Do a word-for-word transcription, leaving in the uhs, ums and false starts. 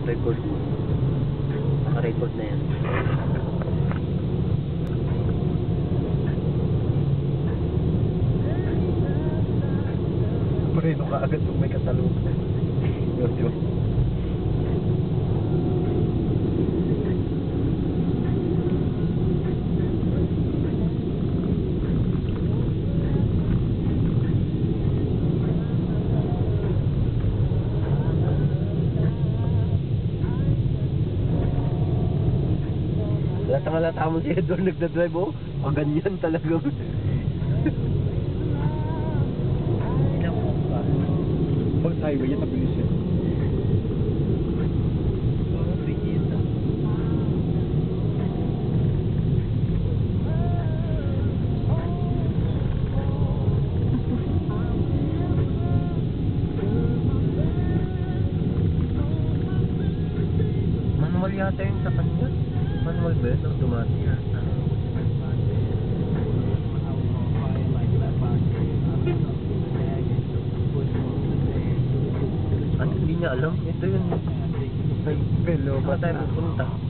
Record mo. Naka-record na yan. Marino ka agad kung may kasalubong. Yun, yun. Lahat ang halata mo si Edward nagdadrive, oh. Paganyan talaga. Pag highway yan, mabilis yan. Manual yata yung sa kanya. Manual ba yun? Automatic yata. Ano, hindi niya alam. Ito yun. Ay, pero, ba tayo pupunta?